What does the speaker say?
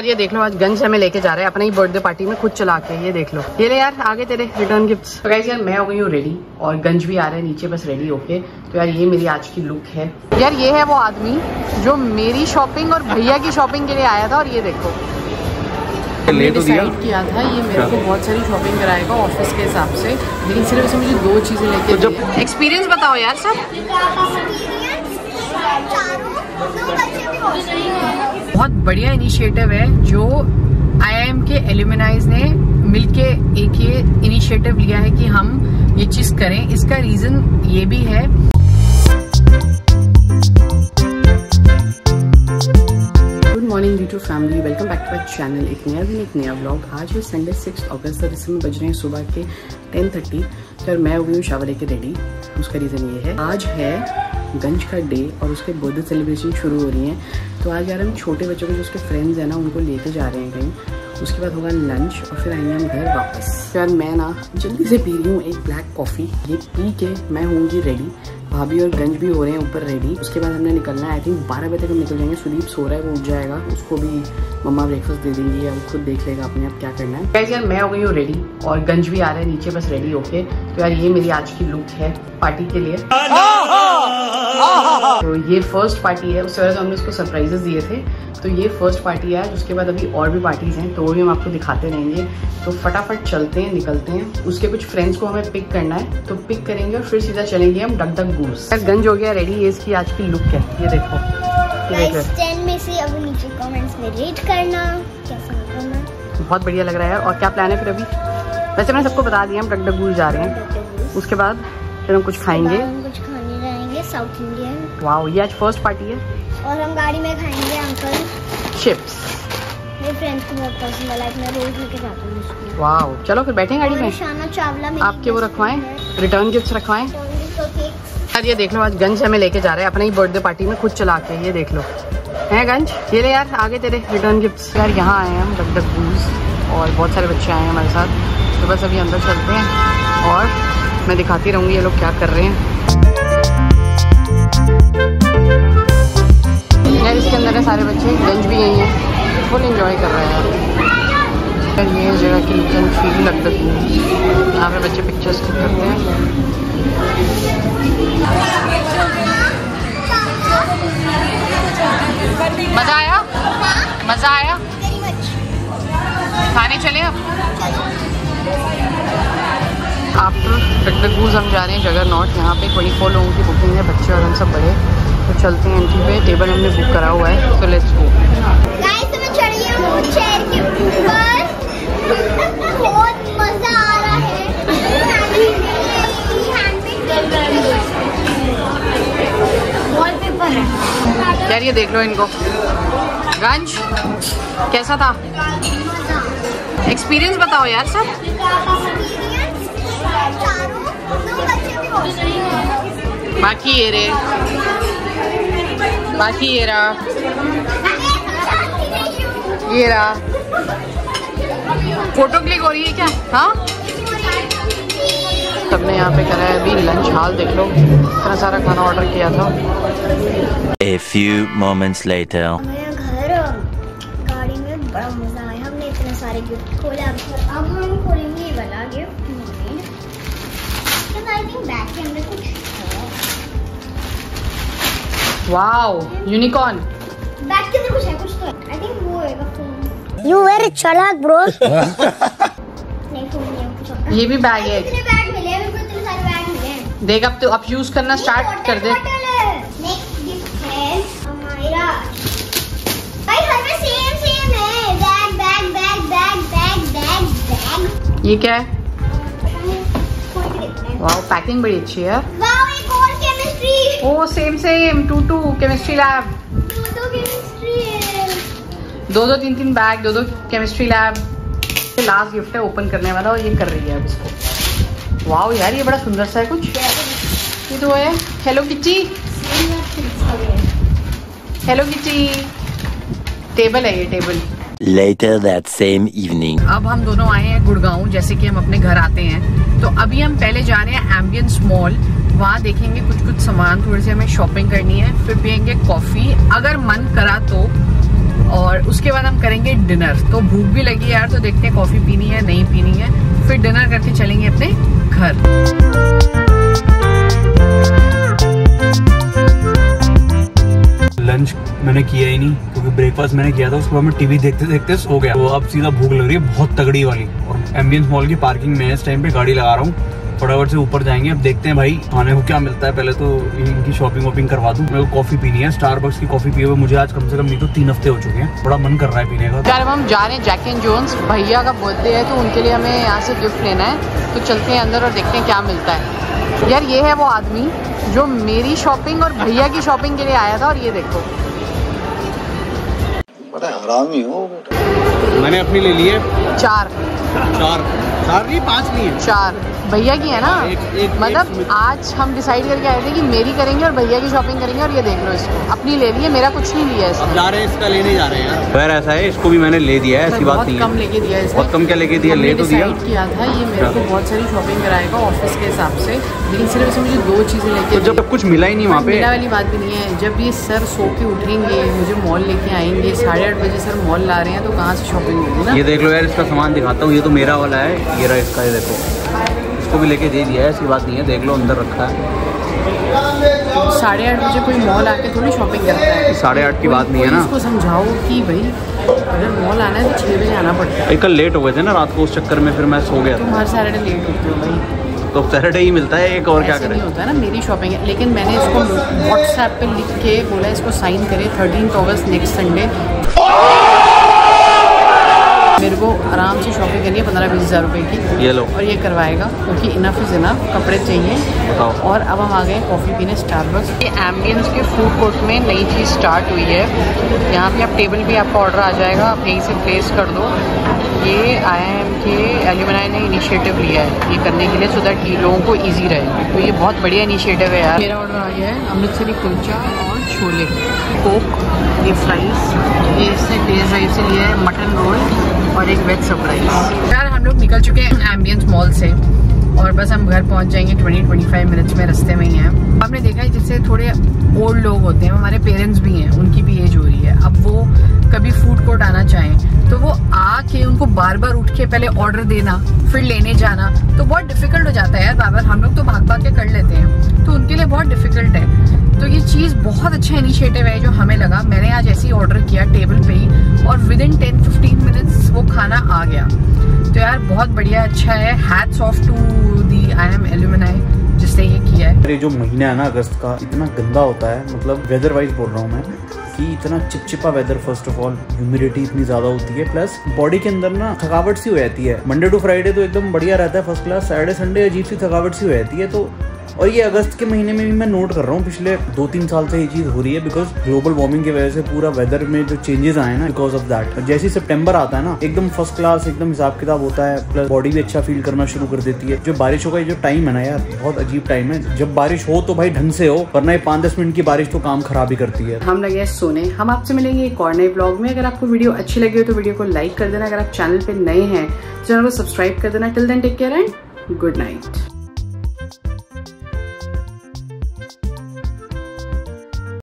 ये देख लो, आज गंज हमें लेके जा रहे हैं अपनी बर्थडे पार्टी में खुद चला के। ये देख लो, ये ले यार आगे तेरे रिटर्न गिफ्ट्स। तो गाइस यार मैं हो गई हूँ रेडी और गंज भी आ रहा है नीचे बस रेडी होके। तो यार ये मेरी आज की लुक है। यार ये है वो आदमी जो मेरी शॉपिंग और भैया की शॉपिंग के लिए आया था। और ये देखो हमने डिसाइड किया था ये मेरे को बहुत सारी शॉपिंग कराएगा ऑफिस के हिसाब से, लेकिन सिर्फ इसे मुझे 2 चीजें लेके दी। एक्सपीरियंस बताओ यार सब। बहुत बढ़िया इनिशिएटिव है जो IIM के एल्यूमिनाइज ने मिलके एक ये इनिशिएटिव लिया है कि हम ये चीज करें। इसका रीजन ये भी है। Good morning YouTube family, welcome back to my channel. एक नया दिन एक नया व्लॉग। आज है संडे 6 अगस्त और इस समय बज रहे हैं सुबह के 10:30। तो मैं हुई हूँ शावर लेके रेडी। उसका रीज़न ये है, आज है गंज का डे और उसके बर्थडे सेलिब्रेशन शुरू हो रही हैं। तो आज यार हम छोटे बच्चों के जो उसके फ्रेंड्स हैं ना उनको लेके जा रहे हैं कहीं। उसके बाद होगा लंच और फिर आएंगे हम घर वापस। यार मैं ना जल्दी से पी रही हूँ एक ब्लैक कॉफ़ी। ये पी के मैं होंगी रेडी। भाभी और गंज भी हो रहे हैं ऊपर रेडी। उसके बाद हमने निकलना है। आई थिंक 12 बजे तक हम निकल जाएंगे। सुदीप सो रहा है, वो उठ जाएगा। उसको भी मम्मा ब्रेकफास्ट दे देंगी या वो खुद देख लेगा अपने आप क्या करना है। गाइस यार मैं हो गई हूँ रेडी और गंज भी आ रहा है नीचे बस रेडी होके। तो यार ये मेरी आज की लुक है पार्टी के लिए। तो ये फर्स्ट पार्टी है। उससे पहले तो हमने उसको सरप्राइजेस दिए थे। तो ये फर्स्ट पार्टी है। उसके बाद अभी और भी पार्टीज हैं तो वो भी हम आपको दिखाते रहेंगे। तो फटाफट चलते हैं, निकलते हैं। उसके कुछ फ्रेंड्स को हमें पिक करना है तो पिक करेंगे और फिर सीधा चलेंगे हम डक डक गूज। गंज हो गया रेडी। ये इसकी आज की लुक है। ये देखो, गाइस 10 में से अब नीचे कमेंट्स में रेट करना कैसा लग रहा है। बहुत बढ़िया लग रहा है। और क्या प्लान है फिर अभी? वैसे मैंने सबको बता दिया हम डक डक गूज जा रहे हैं। उसके बाद फिर हम कुछ खाएंगे, कुछ खाने जाएंगे साउथ इंडियन। वाओ, ये आज फर्स्ट पार्टी है। और हम गाड़ी में खाएंगे अंकल चिप्स। मेरे फ्रेंड्स को बहुत पसंद है, लाइक मैं रोज लेके जाता हूँ उसको। वाओ, चलो फिर बैठें गाड़ी में। शाना चावला में आपके वो रखवाएं, रिटर्न गिफ्ट्स रखवाएं। यार ये देख लो, आज गंज हमें लेके जा रहे हैं अपनी बर्थडे पार्टी में खुद चला के। ये देख लो है गंज, ये ले यार आगे तेरे रिटर्न गिफ्ट्स। यार यहाँ आए हैं हम डक डक गूज और बहुत सारे बच्चे आए हैं हमारे साथ। तो बस अभी अंदर चलते हैं और मैं दिखाती रहूँगी ये लोग क्या कर रहे हैं। यार इसके अंदर है सारे बच्चे, गंज भी यही हैं, फुल एंजॉय कर रहे हैं यार। ये जगह की look and feel duck duck goose. यहाँ पे बच्चे पिक्चर्स क्लिक करते हैं। मजा आया? मजा आया? खाने चले अब? आफ्टर डक डक गूज हम जा रहे हैं जगह नॉट। यहाँ पे 24 लोगों की बुकिंग है, बच्चे और हम सब बड़े। तो चलते हैं एंट्री पे। टेबल हमने बुक करा हुआ है। तो लेट्स गो। गाइस मैं चढ़ी हूँ चेयर के ऊपर। बहुत मजा आ रहा है। वॉलपेपर है यार ये देख लो इनको। गंज कैसा था? एक्सपीरियंस बताओ यार सब। बाकी ये रे, बाकी ये रहा, ये रहा। फोटो क्लिक हो रही है क्या? हाँ, सबने यहाँ पे करा है अभी लंच। हाल देख लो, इतना सारा खाना ऑर्डर किया था। A few moments later. हमारे घर गाड़ी में बड़ा मजा आया। हमने इतने सारे गिफ्ट खोले। अब हम खोलेंगे ये वाला गिफ्ट। आई थिंक बैग के अंदर कुछ है। Wow, unicorn. बैग के अंदर कुछ है, कुछ तो है। आई थिंक वो है फोन। यू वेरी चालाक ब्रो। नहीं फोन नहीं है, कुछ और। ये भी बैग है। इतने बैग मिले हैं, मेरे को इतने सारे बैग मिले हैं। देख अब तो अब यूज करना स्टार्ट कर दे। नेक्स्ट गिफ्ट है हमारा। भाई हर में सेम है। Bag bag bag bag bag bag bag. ये क्या है? वाओ, पैकिंग बड़ी अच्छी है। वाओ, एक और chemistry. Oh same same 2 chemistry lab. दो केमिस्ट्री है। 2 3 bag, 2 chemistry lab. Last gift है ओपन करने वाला और ये कर रही है अब इसको। वाओ यार ये बड़ा सुंदर सा है कुछ। ये तो है hello Kitty. Hello Kitty. Table है ये, table. Later that same evening. अब हम दोनों आए हैं गुड़गांव, जैसे कि हम अपने घर आते हैं। तो अभी हम पहले जा रहे हैं एम्बियंस मॉल। वहाँ देखेंगे कुछ सामान, थोड़ी सी हमें शॉपिंग करनी है, फिर पियेंगे कॉफी। अगर मन करा तो और उसके बाद हम करेंगे डिनर। तो भूख भी लगी है यार, तो देखते हैं कॉफी पीनी है नहीं पीनी है, फिर डिनर करके चलेंगे अपने घर। लंच मैंने किया ही नहीं क्योंकि ब्रेकफास्ट मैंने किया था, उसके बाद मैं टीवी देखते देखते सो गया। तो अब सीधा भूख लग रही है बहुत तगड़ी वाली, और एम्बियंस मॉल की पार्किंग में इस टाइम पे गाड़ी लगा रहा हूँ। फटाफट से ऊपर जाएंगे, अब देखते हैं भाई खाने को क्या मिलता है। पहले तो इनकी शॉपिंग वॉपिंग करवा दूं। मेरे को कॉफी पीनी है, स्टारबक्स की कॉफी पिए हुए मुझे आज कम से कम नहीं तो 3 हफ्ते हो चुके हैं। बड़ा मन कर रहा है पीने का। यार हम जा रहे हैं जैक एंड जोन्स, भैया का बर्थडे है तो उनके लिए हमें यहाँ से गिफ्ट लेना है। तो चलते हैं अंदर और देखते हैं क्या मिलता है। यार ये है वो आदमी जो मेरी शॉपिंग और भैया की शॉपिंग के लिए आया था, और ये देखो बड़ा हरामी हो। मैंने अपनी ले ली है 4 नहीं 5 लिए 4 भैया की है ना। एक मतलब आज हम डिसाइड करके आए थे कि मेरी करेंगे और भैया की शॉपिंग करेंगे, और ये देख लो इसको अपनी ले ली है, मेरा कुछ नहीं लिया है। जा रहे हैं इसका लेने जा रहे हैं यार। खैर ऐसा है, इसको भी मैंने ले दिया है, ऐसी बात नहीं है। कम लेके दिया है, बहुत कम क्या लेके दिया, ले तो दिया। किया था ये मेरे को बहुत सारी शॉपिंग कराएगा ऑफिस के हिसाब से, लेकिन सिर्फ इसमें मुझे 2 चीजें लेके, तो जब कुछ मिला ही नहीं वहाँ पे। मिला वाली बात भी नहीं है। जब ये सर सो के उठेंगे, मुझे मॉल लेके आएंगे, 8:30 बजे सर मॉल ला रहे हैं, तो कहाँ से शॉपिंग होगी ना। ये देख लो यार, इसका सामान दिखाता हूँ। ये तो मेरा वाला है, ये रहा इसका, ये देखो इसको भी लेके दे दिया है, ऐसी बात नहीं है। देख लो अंदर रखा है। 8:30 बजे कोई मॉल आके थोड़ी शॉपिंग करता है। 8:30 की बात नहीं है ना। इसको समझाओ कि भाई अगर मॉल आना है तो 6 बजे आना पड़ता है। कल लेट हो गए थे ना रात को, उस चक्कर में फिर मैं सो गया। तुम हर सैटरडे लेट होते हो भाई। तो सैटरडे ही मिलता है एक, और क्या करें। नहीं होता है ना, मेरी शॉपिंग है। लेकिन मैंने इसको व्हाट्सएप पे लिख के बोला इसको साइन करे 13 अगस्त नेक्स्ट संडे। मेरे को आराम से शॉपिंग करनी है 15-20 हज़ार रुपए की। ये लो, और ये करवाएगा क्योंकि इनफ इज़ इनफ, कपड़े चाहिए। और अब हम आ गए कॉफ़ी पीने स्टारबक्स। ये एम्बियंस के फूड कोर्ट में नई चीज़ स्टार्ट हुई है। यहाँ पे आप टेबल भी आपका ऑर्डर आ जाएगा, आप यहीं से प्लेस कर दो। ये IIM के एल्यूमिनाई ने इनिशिएटिव लिया है ये करने के लिए, सो दैट ये लोगों को ईजी रहे। तो ये बहुत बढ़िया इनिशिएटिव है यार। मेरा ऑर्डर आ गया है अमृतसरी कुलचा और छोले, कोक, ये फ्राइज़, ये इससे डेज ड्राइव से लिया है मटन रोल और एक वेज सरप्राइज। यार हम लोग निकल चुके हैं एम्बियंस मॉल से, और बस हम घर पहुंच जाएंगे 20-25 मिनट्स में, रास्ते में ही हैं। आपने देखा है जिससे थोड़े ओल्ड लोग होते हैं, हमारे पेरेंट्स भी हैं, उनकी भी एज हो रही है। अब वो कभी फूड कोर्ट आना चाहें तो वो आके उनको बार बार उठ के पहले ऑर्डर देना फिर लेने जाना तो बहुत डिफिकल्ट हो जाता है यार। बार बार हम लोग तो भाग भाग के कर लेते हैं, तो उनके लिए बहुत डिफिकल्ट है। तो ये चीज़ बहुत अच्छा इनिशिएटिव है जो हमें लगा। मैंने आज ऐसे ही ऑर्डर किया टेबल पे ही, और विद इन 10-15 मिनट्स वो खाना आ गया। तो यार बहुत बढ़िया, अच्छा है। Hats off to the IIM alumni जिसने ये किया है। ये जो महीना है ना अगस्त का, इतना गंदा होता है, मतलब वेदर वाइज बोल रहा हूँ मैं, कि इतना चिपचिपा weather. First of all humidity इतनी ज्यादा होती है, प्लस बॉडी के अंदर ना थकावट सी हो जाती है। मंडे टू फ्राइडे तो एकदम बढ़िया रहता है, फर्स्ट क्लास। सैटरडे संडे अजीब सी थकावट सी हो जाती है। तो और ये अगस्त के महीने में भी मैं नोट कर रहा हूँ, पिछले 2-3 साल से ये चीज हो रही है, बिकॉज ग्लोबल वार्मिंग की वजह से पूरा वेदर में जो चेंजेस आए ना, बिकॉज ऑफ दैट। जैसे सितंबर आता है ना, एकदम फर्स्ट क्लास, एकदम हिसाब किताब होता है, प्लस बॉडी भी अच्छा फील करना शुरू कर देती है। जो बारिशों का जो टाइम है ना यार, बहुत अजीब टाइम है। जब बारिश हो तो भाई ढंग से हो, वरना 5-10 मिनट की बारिश तो काम खराब ही करती है। हम लगे सोने। हम आपसे मिलेंगे एक और नए ब्लॉग में। अगर आपको वीडियो अच्छी लगी हो तो वीडियो को लाइक कर देना। अगर आप चैनल पे नए हैं, चैनल को सब्सक्राइब कर देना। Till then take care and good night.